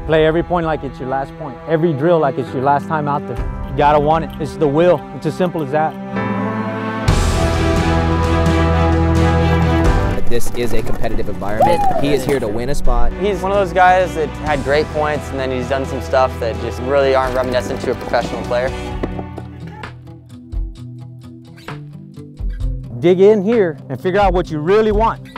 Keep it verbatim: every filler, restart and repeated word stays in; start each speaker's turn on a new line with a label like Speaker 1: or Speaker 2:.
Speaker 1: Play every point like it's your last point. Every drill like it's your last time out there. You gotta want it. It's the will. It's as simple as that.
Speaker 2: This is a competitive environment. He is here to win a spot.
Speaker 3: He's one of those guys that had great points and then he's done some stuff that just really aren't reminiscent to a professional player.
Speaker 1: Dig in here and figure out what you really want.